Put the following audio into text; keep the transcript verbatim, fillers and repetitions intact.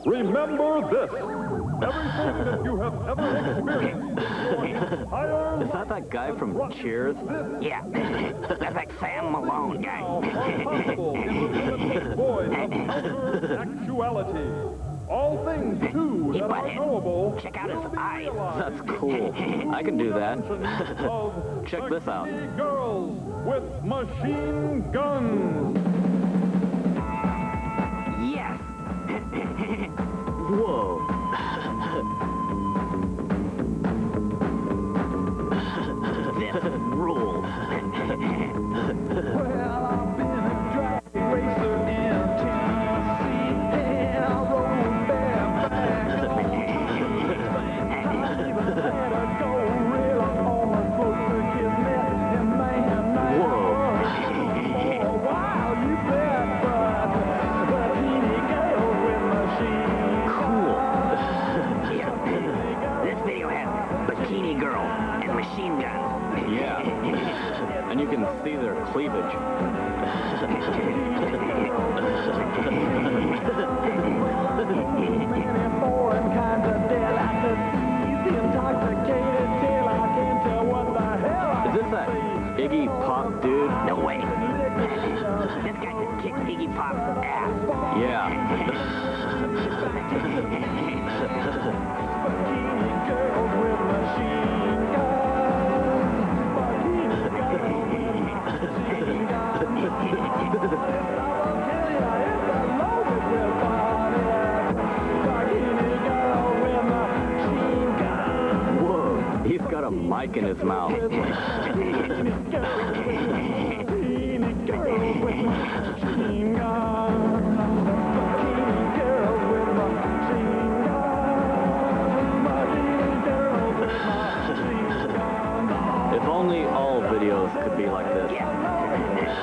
Remember this. Everything that you have ever experienced. Is that that guy from Cheers? Yeah, that's like Sam Malone guy. Possible in the limitless void of outer actuality. All things, too, that are knowable. Check out his eyes. That's cool. I can do that. Check this out. Girls with machine guns. Yes. Whoa. This rules. Well, I've been a drag racer in Tennessee, and I rode bareback on the I even had a gorilla on my throat to kiss me, and man, man, Whoa. for a while you bet, but the teeny girl with machine Cool. Yeah. This video has bikini girl and machine gun. Yeah. And you can see their cleavage. Many foreign kinds of delicacies, intoxicated till I can't tell what the hell I Is this that Iggy Pop dude? No way. This guy just kicked Iggy Pop's ass. Yeah. Bikini girls with machine guns. Bikini girls with machine guns. I will tell ya, it's a loaded with body. Bikini girl with machine guns. Whoa. He's got a mic in his mouth. Bikini girl with machine guns. Bikini girl with machine guns. Bikini girl with machine guns. If only all videos could be like this. Yeah.